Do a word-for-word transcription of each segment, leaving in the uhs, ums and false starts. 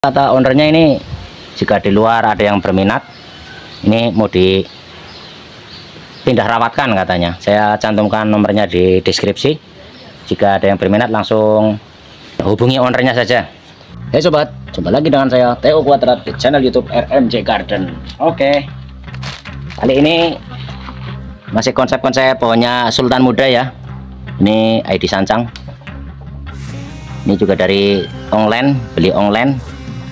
Kata ownernya ini, jika di luar ada yang berminat, ini mau dipindah rawatkan katanya. Saya cantumkan nomornya di deskripsi. Jika ada yang berminat langsung hubungi ownernya saja. Hey sobat, jumpa lagi dengan saya Theo Kuadrat di channel YouTube R M J Garden. Oke, kali ini masih konsep-konsep pohonnya Sultan Muda ya. Ini I D Sancang. Ini juga dari online, beli online.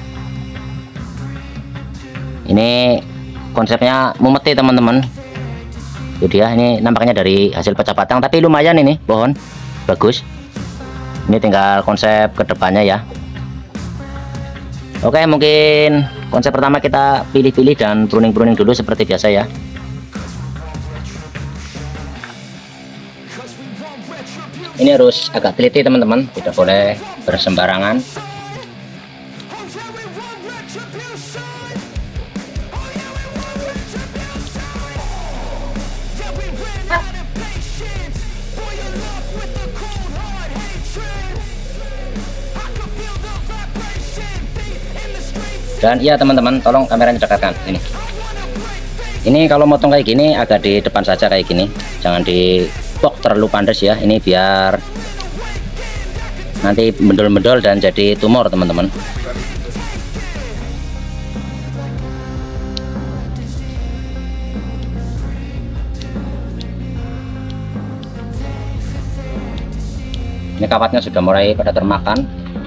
Ini konsepnya mumeti teman-teman. Itu dia, ini nampaknya dari hasil pecah batang, tapi lumayan ini pohon bagus. Ini tinggal konsep kedepannya ya. Oke, mungkin konsep pertama kita pilih-pilih dan pruning-pruning dulu seperti biasa ya. Ini harus agak teliti teman-teman, tidak boleh bersembarangan. Dan iya teman-teman, tolong kameranya dekatkan ini. Ini kalau motong kayak gini agak di depan saja kayak gini, jangan di pok terlalu pandas ya. Ini biar nanti mendol-mendol dan jadi tumor teman-teman. Ini kawatnya sudah mulai pada termakan.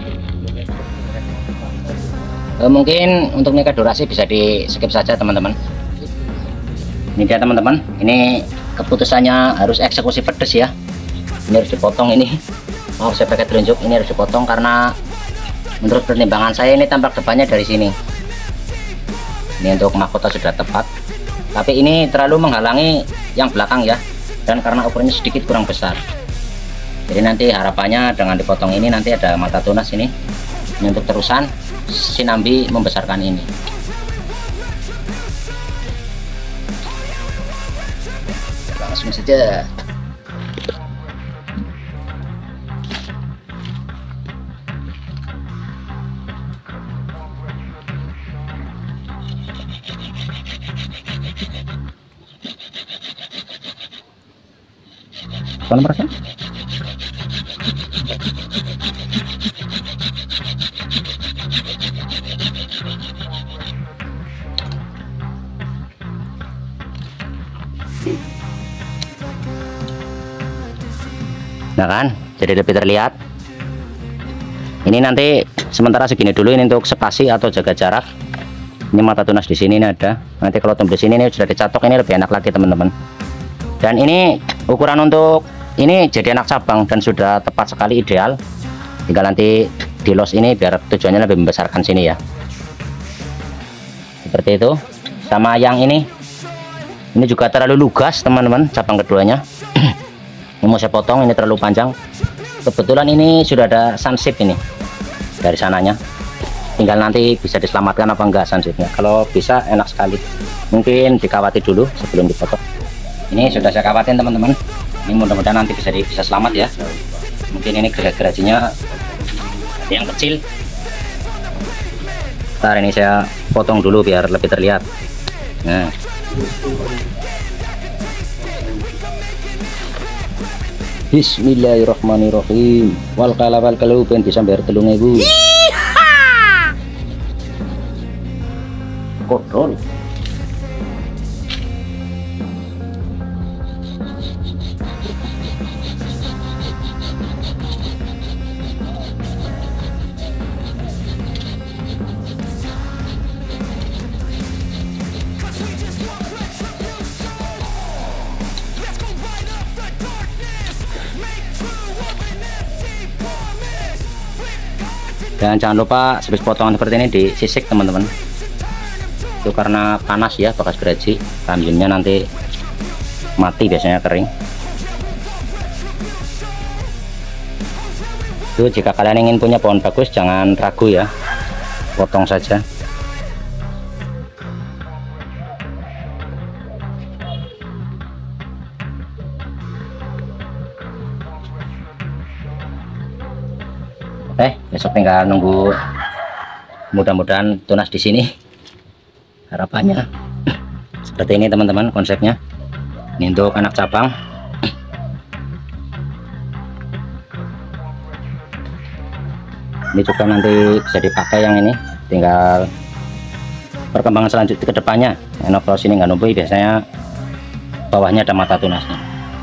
E, mungkin untuk nikah durasi bisa di skip saja teman-teman. Ini dia teman-teman, ini keputusannya harus eksekusi pedes ya. Ini harus dipotong ini. Oh, saya pakai telunjuk, ini harus dipotong karena menurut pertimbangan saya ini tampak depannya dari sini. Ini untuk mahkota sudah tepat, tapi ini terlalu menghalangi yang belakang ya, dan karena ukurannya sedikit kurang besar. Jadi nanti harapannya dengan dipotong ini nanti ada mata tunas ini. Ini untuk terusan sinambi membesarkan ini. Langsung saja. Kalau merasa nah kan jadi lebih terlihat. Ini nanti sementara segini dulu ini untuk spasi atau jaga jarak. Ini mata tunas di sini ini ada, nanti kalau tumbuh sini ini sudah dicatok, ini lebih enak lagi teman-teman. Dan ini ukuran untuk ini jadi anak cabang dan sudah tepat sekali, ideal. Tinggal nanti di los ini biar tujuannya lebih membesarkan sini ya, seperti itu. Sama yang ini ini juga terlalu lugas teman-teman, cabang keduanya. Ini mau saya potong, ini terlalu panjang. Kebetulan ini sudah ada sunsip ini dari sananya, tinggal nanti bisa diselamatkan apa enggak sunsipnya. Kalau bisa enak sekali, mungkin dikawati dulu sebelum dipotong. Ini sudah saya kawatin teman-teman, ini mudah-mudahan nanti bisa di, bisa selamat ya. Mungkin ini geraj-gerajinya ada yang kecil. Ntar ini saya potong dulu biar lebih terlihat. Nah, bismillahirrahmanirrahim. Wal kalawal kalau pengen bisa bayar telung ibu. Kodol. Dan jangan lupa habis potongan seperti ini disisik teman-teman. Itu karena panas ya bekas geraji, kambingnya nanti mati biasanya kering. Itu jika kalian ingin punya pohon bagus jangan ragu ya, potong saja. Eh besok tinggal nunggu mudah-mudahan tunas di sini. Harapannya seperti ini teman-teman konsepnya. Ini untuk anak cabang. Ini juga nanti bisa dipakai yang ini, tinggal perkembangan selanjutnya ke depannya. Eno kalau sini nggak numpuk, biasanya bawahnya ada mata tunasnya.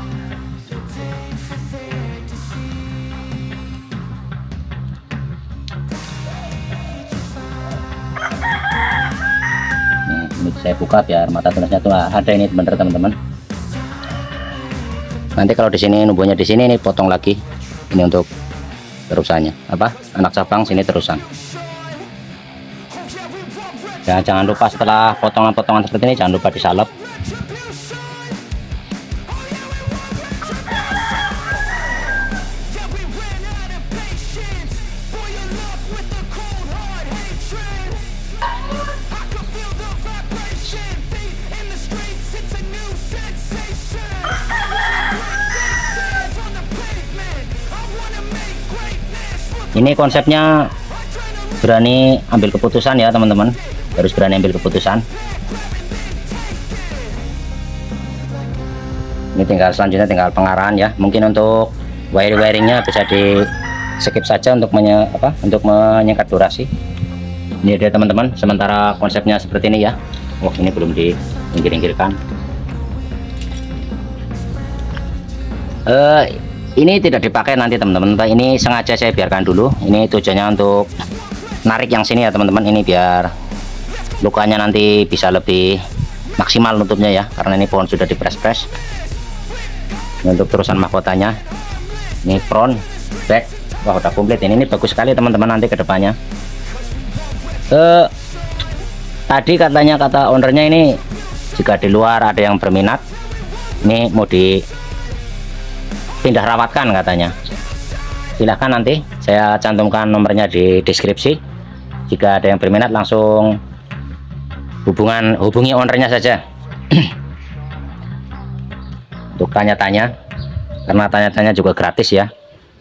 Nih, ini saya buka biar mata tunasnya tuh ada ini bener teman-teman. Nanti kalau di sini numbuhnya di sini, ini potong lagi. Ini untuk terusannya apa anak cabang sini terusan. Ya, jangan lupa setelah potongan-potongan seperti ini jangan lupa disalep. Ini konsepnya berani ambil keputusan ya teman-teman, harus berani ambil keputusan. Ini tinggal selanjutnya tinggal pengarahan ya. Mungkin untuk wiring-wiringnya bisa di skip saja untuk menye, apa untuk menyingkat durasi. Ini dia teman-teman, sementara konsepnya seperti ini ya. Wah, ini belum diinggir-inggirkan. Uh, ini tidak dipakai nanti teman-teman, ini sengaja saya biarkan dulu. Ini tujuannya untuk narik yang sini ya teman-teman, ini biar lukanya nanti bisa lebih maksimal nutupnya ya, karena ini pohon sudah dipres-pres. Untuk terusan mahkotanya, ini front, back, wah udah komplit. Ini, ini bagus sekali teman-teman nanti kedepannya. Eh, tadi katanya kata ownernya ini jika di luar ada yang berminat, ini mau di pindah rawatkan katanya. Silahkan nanti saya cantumkan nomornya di deskripsi. Jika ada yang berminat langsung hubungan hubungi ownernya saja untuk tanya-tanya, karena tanya-tanya juga gratis ya.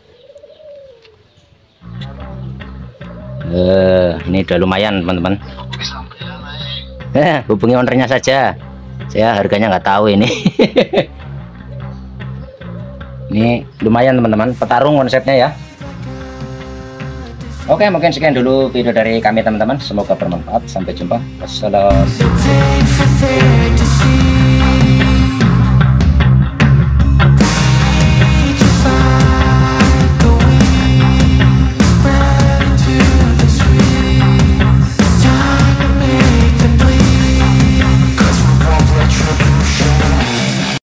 Eh, ini udah lumayan teman-teman. Eh, hubungi ownernya saja. Saya harganya nggak tahu ini. Ini lumayan teman-teman, petarung konsepnya ya. Oke, mungkin sekian dulu video dari kami teman-teman, semoga bermanfaat. Sampai jumpa. Wassalamualaikum.